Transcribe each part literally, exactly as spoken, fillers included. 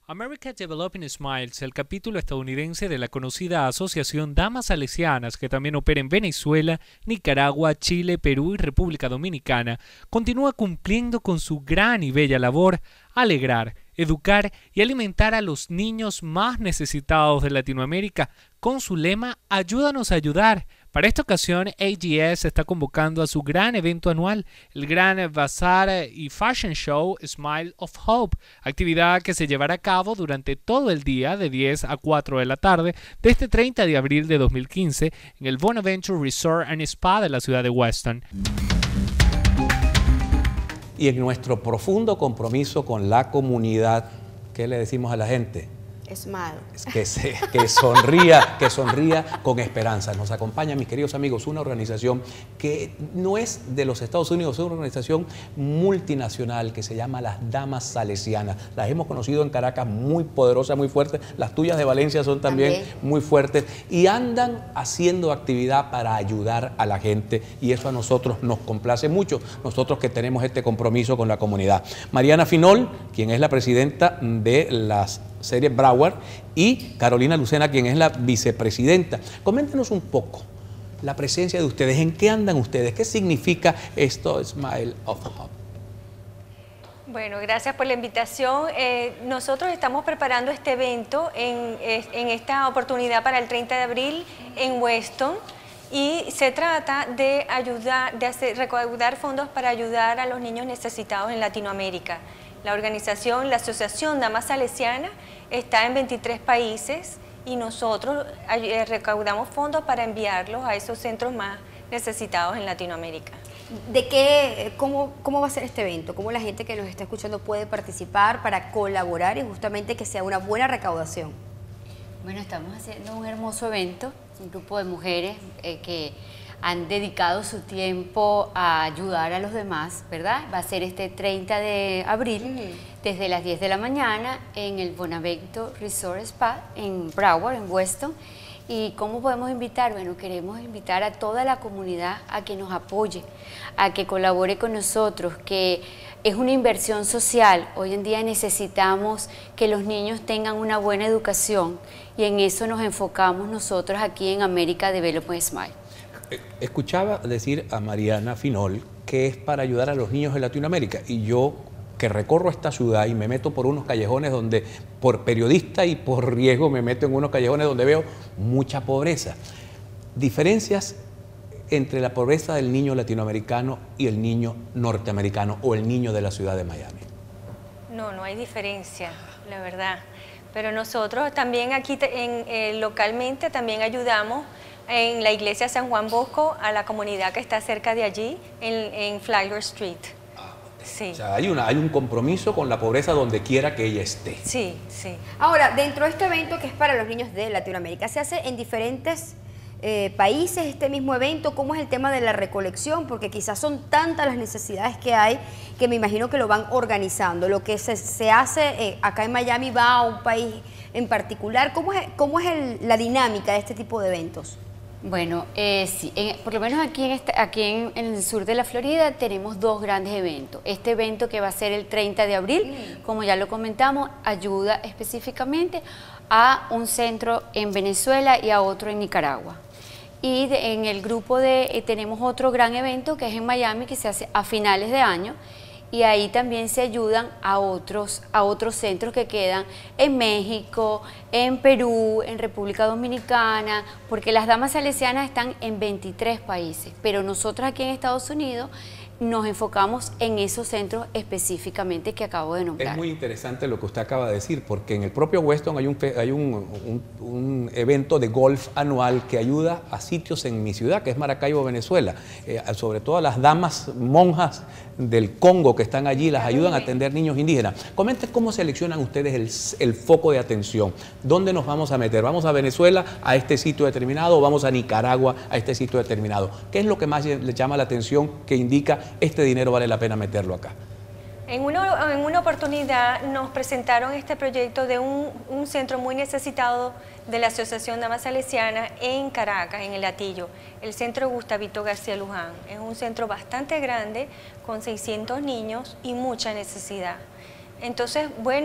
America Developing Smiles, el capítulo estadounidense de la conocida Asociación Damas Salesianas, que también opera en Venezuela, Nicaragua, Chile, Perú y República Dominicana, continúa cumpliendo con su gran y bella labor: alegrar, educar y alimentar a los niños más necesitados de Latinoamérica, con su lema "Ayúdanos a ayudar". Para esta ocasión, A G S está convocando a su gran evento anual, el Gran Bazar y Fashion Show Smile of Hope, actividad que se llevará a cabo durante todo el día de diez a cuatro de la tarde de este treinta de abril de dos mil quince en el Bonaventure Resort and Spa de la ciudad de Weston. Y en nuestro profundo compromiso con la comunidad, ¿qué le decimos a la gente? Smile. Que, se, que sonría, que sonría con esperanza. Nos acompaña, mis queridos amigos, una organización que no es de los Estados Unidos, es una organización multinacional que se llama las Damas Salesianas. Las hemos conocido en Caracas, muy poderosas, muy fuertes. Las tuyas de Valencia son también, también muy fuertes y andan haciendo actividad para ayudar a la gente, y eso a nosotros nos complace mucho, nosotros que tenemos este compromiso con la comunidad. Mariana Finol, quien es la presidenta de las series Broward, y Carolina Lucena, quien es la vicepresidenta. Coméntenos un poco la presencia de ustedes, ¿en qué andan ustedes? ¿Qué significa esto, Smile of Hope? Bueno, gracias por la invitación. Eh, nosotros estamos preparando este evento en, en esta oportunidad para el treinta de abril en Weston, y se trata de ayudar, de hacer, recaudar fondos para ayudar a los niños necesitados en Latinoamérica. La organización, la Asociación Damas Salesianas, está en veintitrés países y nosotros recaudamos fondos para enviarlos a esos centros más necesitados en Latinoamérica. ¿De qué, cómo, cómo va a ser este evento? ¿Cómo la gente que nos está escuchando puede participar para colaborar y justamente que sea una buena recaudación? Bueno, estamos haciendo un hermoso evento, un grupo de mujeres eh, que han dedicado su tiempo a ayudar a los demás, ¿verdad? Va a ser este treinta de abril, uh-huh, desde las diez de la mañana en el Bonaventure Resort Spa en Broward, en Weston. ¿Y cómo podemos invitar? Bueno, queremos invitar a toda la comunidad a que nos apoye, a que colabore con nosotros, que es una inversión social. Hoy en día necesitamos que los niños tengan una buena educación, y en eso nos enfocamos nosotros aquí en America Developing Smile. Escuchaba decir a Mariana Finol que es para ayudar a los niños de Latinoamérica, y yo, que recorro esta ciudad y me meto por unos callejones donde, por periodista y por riesgo, me meto en unos callejones donde veo mucha pobreza. Diferencias entre la pobreza del niño latinoamericano y el niño norteamericano o el niño de la ciudad de Miami. No, no hay diferencia, la verdad. Pero nosotros también aquí en, eh, localmente también ayudamos en la iglesia San Juan Bosco a la comunidad que está cerca de allí, en, en Flagler Street. Sí. O sea, hay, una, hay un compromiso con la pobreza donde quiera que ella esté. Sí, sí. Ahora, dentro de este evento que es para los niños de Latinoamérica, ¿se hace en diferentes eh, países este mismo evento? ¿Cómo es el tema de la recolección? Porque quizás son tantas las necesidades que hay que me imagino que lo van organizando. Lo que se, se hace eh, acá en Miami va a un país en particular. ¿Cómo es, cómo es el, la dinámica de este tipo de eventos? Bueno, eh, sí, en, por lo menos aquí, en, esta, aquí en, en el sur de la Florida tenemos dos grandes eventos. Este evento que va a ser el treinta de abril, mm. como ya lo comentamos, ayuda específicamente a un centro en Venezuela y a otro en Nicaragua. Y de, en el grupo de, eh, tenemos otro gran evento que es en Miami, que se hace a finales de año, y ahí también se ayudan a otros, a otros centros que quedan en México, en Perú, en República Dominicana, porque las Damas Salesianas están en veintitrés países, pero nosotros aquí en Estados Unidos nos enfocamos en esos centros específicamente que acabo de nombrar. Es muy interesante lo que usted acaba de decir, porque en el propio Weston hay un, hay un, un, un evento de golf anual que ayuda a sitios en mi ciudad, que es Maracaibo, Venezuela. Eh, sobre todo a las damas monjas del Congo que están allí, las ayudan a atender niños indígenas. Comenten cómo seleccionan ustedes el, el foco de atención. ¿Dónde nos vamos a meter? ¿Vamos a Venezuela a este sitio determinado o vamos a Nicaragua a este sitio determinado? ¿Qué es lo que más le llama la atención que indica este dinero vale la pena meterlo acá? En una, en una oportunidad nos presentaron este proyecto de un, un centro muy necesitado de la Asociación Damas Salesianas en Caracas, en el Latillo, el Centro Gustavito García Luján. Es un centro bastante grande, con seiscientos niños y mucha necesidad. Entonces, bueno,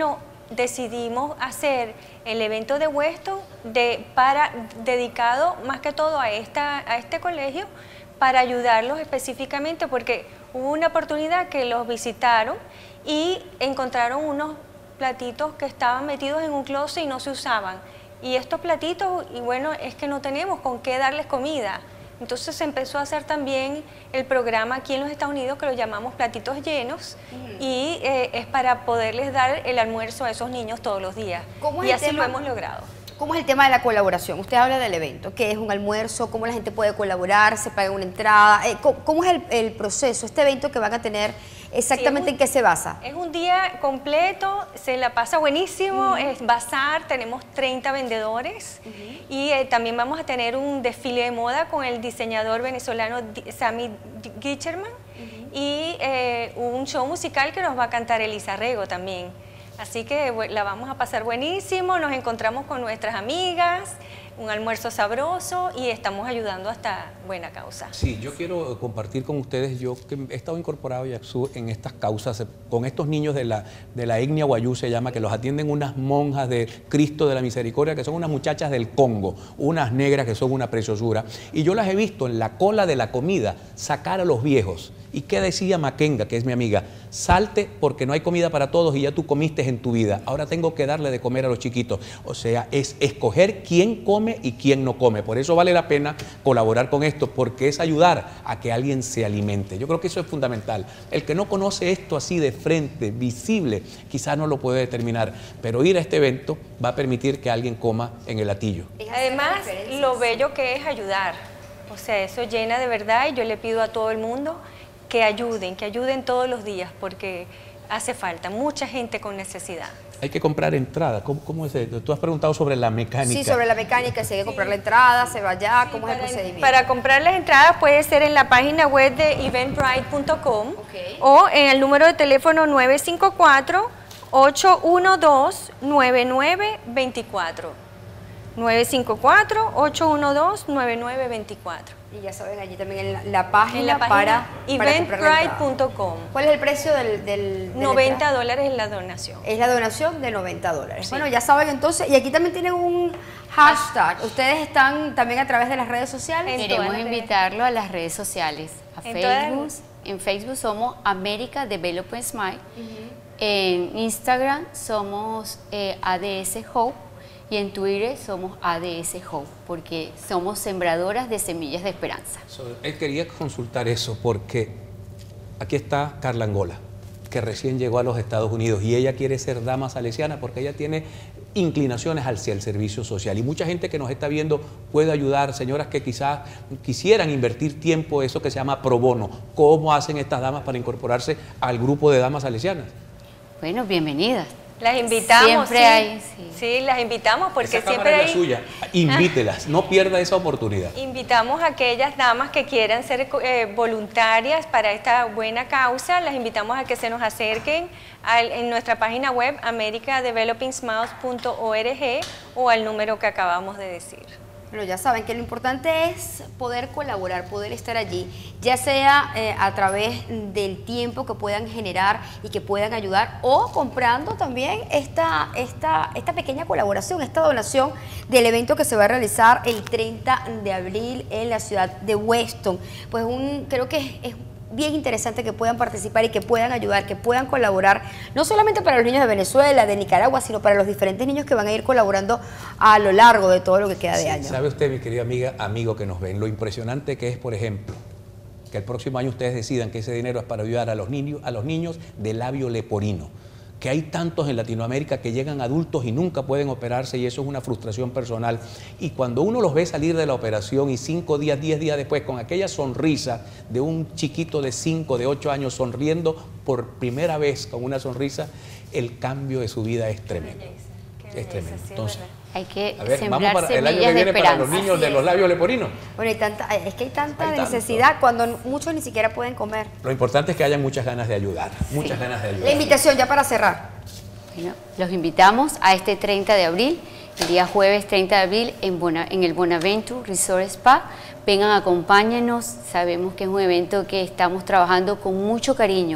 decidimos hacer el evento de Weston de, para, dedicado más que todo a, esta, a este colegio, para ayudarlos específicamente, porque hubo una oportunidad que los visitaron y encontraron unos platitos que estaban metidos en un closet y no se usaban. Y estos platitos, y bueno, es que no tenemos con qué darles comida. Entonces se empezó a hacer también el programa aquí en los Estados Unidos que lo llamamos platitos llenos, uh-huh. y eh, es para poderles dar el almuerzo a esos niños todos los días. ¿Cómo es y el así tema? lo hemos logrado. ¿Cómo es el tema de la colaboración? Usted habla del evento, ¿qué es un almuerzo? ¿Cómo la gente puede colaborar? ¿Se paga una entrada? Eh, ¿cómo, ¿Cómo es el, el proceso? ¿Este evento que van a tener, exactamente sí, un, en qué se basa? Es un día completo, se la pasa buenísimo, uh-huh. es bazar, tenemos treinta vendedores, uh-huh. y eh, también vamos a tener un desfile de moda con el diseñador venezolano Sammy Gicherman, uh-huh. y eh, un show musical que nos va a cantar Elisa Rego también. Así que la vamos a pasar buenísimo, nos encontramos con nuestras amigas, un almuerzo sabroso y estamos ayudando a esta buena causa. Sí, yo quiero compartir con ustedes, yo que he estado incorporado en estas causas, con estos niños de la, de la etnia Wayuu, se llama, que los atienden unas monjas de Cristo de la Misericordia, que son unas muchachas del Congo, unas negras que son una preciosura, y yo las he visto en la cola de la comida sacar a los viejos. ¿Y qué decía Makenga, que es mi amiga? Salte porque no hay comida para todos y ya tú comiste en tu vida. Ahora tengo que darle de comer a los chiquitos. O sea, es escoger quién come y quién no come. Por eso vale la pena colaborar con esto, porque es ayudar a que alguien se alimente. Yo creo que eso es fundamental. El que no conoce esto así de frente, visible, quizás no lo puede determinar, pero ir a este evento va a permitir que alguien coma en el latillo. Además, lo bello que es ayudar. O sea, eso llena de verdad, y yo le pido a todo el mundo que ayuden, que ayuden todos los días, porque hace falta mucha gente con necesidad. Hay que comprar entrada. ¿Cómo, cómo es esto? Tú has preguntado sobre la mecánica. Sí, sobre la mecánica, si hay que comprar la entrada, se va allá, ¿cómo sí, es el procedimiento? Para comprar las entradas puede ser en la página web de eventbrite punto com, okay. o en el número de teléfono nueve cinco cuatro, ocho uno dos, nueve nueve dos cuatro. nueve cinco cuatro, ocho uno dos, nueve nueve dos cuatro. Y ya saben, allí también en la, la página, en la página para eventbrite punto com. ¿Cuál es el precio del, del noventa dólares es la donación. Es la donación de noventa dólares. Sí. Bueno, ya saben entonces, y aquí también tienen un hashtag. Ustedes están también a través de las redes sociales. Queremos invitarlo a las redes sociales, a en Facebook. En Facebook somos America Development Smile. Uh-huh. En Instagram somos eh, A D S Hope. Y en Twitter somos A D S Hope, porque somos sembradoras de semillas de esperanza. So, él quería consultar eso porque aquí está Carla Angola, que recién llegó a los Estados Unidos, y ella quiere ser dama salesiana porque ella tiene inclinaciones hacia el servicio social. Y mucha gente que nos está viendo puede ayudar, señoras que quizás quisieran invertir tiempo, eso que se llama pro bono. ¿Cómo hacen estas damas para incorporarse al grupo de damas salesianas? Bueno, bienvenidas. Las invitamos, siempre sí, hay, sí. sí, las invitamos porque esa siempre es hay... la suya, invítelas, no pierda esa oportunidad. Invitamos a aquellas damas que quieran ser eh, voluntarias para esta buena causa, las invitamos a que se nos acerquen al, en nuestra página web america developing smiles punto org o al número que acabamos de decir. Bueno, ya saben que lo importante es poder colaborar, poder estar allí, ya sea eh, a través del tiempo que puedan generar y que puedan ayudar, o comprando también esta, esta, esta pequeña colaboración, esta donación del evento que se va a realizar el treinta de abril en la ciudad de Weston. Pues un, creo que es, es bien interesante que puedan participar y que puedan ayudar, que puedan colaborar, no solamente para los niños de Venezuela, de Nicaragua, sino para los diferentes niños que van a ir colaborando a lo largo de todo lo que queda de sí, año. ¿Sabe usted, mi querida amiga, amigo que nos ven, lo impresionante que es, por ejemplo, que el próximo año ustedes decidan que ese dinero es para ayudar a los niños, a los niños de labio leporino? Que hay tantos en Latinoamérica que llegan adultos y nunca pueden operarse, y eso es una frustración personal. Y cuando uno los ve salir de la operación y cinco días, diez días después, con aquella sonrisa de un chiquito de cinco, de ocho años sonriendo por primera vez con una sonrisa, el cambio de su vida es tremendo. Es tremendo. Entonces, hay que a ver, sembrar vamos para el año que semillas de viene para esperanza. los niños de los labios leporinos. Bueno, hay tanta, es que hay tanta Hay necesidad tanto. cuando muchos ni siquiera pueden comer. Lo importante es que haya muchas ganas de ayudar, muchas ganas de ayudar. La invitación ya para cerrar. Bueno, los invitamos a este treinta de abril, el día jueves treinta de abril en, Bona, en el Bonaventure Resort Spa. Vengan, acompáñenos, sabemos que es un evento que estamos trabajando con mucho cariño,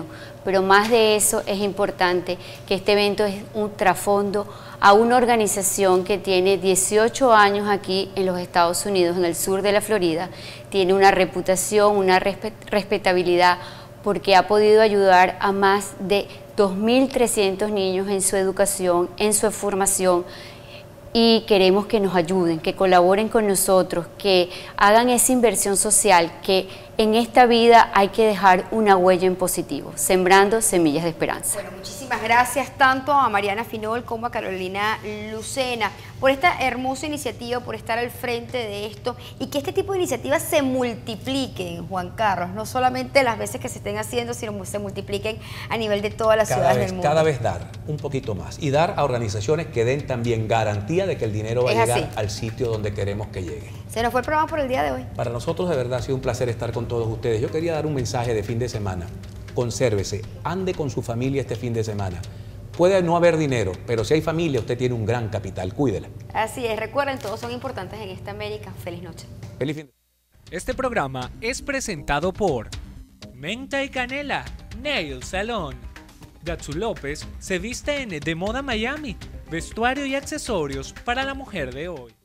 pero más de eso es importante que este evento es un trasfondo a una organización que tiene dieciocho años aquí en los Estados Unidos, en el sur de la Florida, tiene una reputación, una respetabilidad, porque ha podido ayudar a más de dos mil trescientos niños en su educación, en su formación, y queremos que nos ayuden, que colaboren con nosotros, que hagan esa inversión social, que en esta vida hay que dejar una huella en positivo, sembrando semillas de esperanza. Bueno, muchísimas gracias tanto a Mariana Finol como a Carolina Lucena por esta hermosa iniciativa, por estar al frente de esto y que este tipo de iniciativas se multipliquen, Juan Carlos, no solamente las veces que se estén haciendo, sino que se multipliquen a nivel de todas las cada ciudades vez, del mundo. Cada vez dar un poquito más y dar a organizaciones que den también garantía de que el dinero va a llegar así al sitio donde queremos que llegue. Se nos fue el programa por el día de hoy. Para nosotros de verdad ha sido un placer estar con todos ustedes. Yo quería dar un mensaje de fin de semana. Consérvese, ande con su familia este fin de semana. Puede no haber dinero, pero si hay familia, usted tiene un gran capital. Cuídela. Así es, recuerden, todos son importantes en esta América. Feliz noche. Feliz fin de semana. Este programa es presentado por Menta y Canela, Nail Salon. Gatsu López se viste en De Moda Miami, vestuario y accesorios para la mujer de hoy.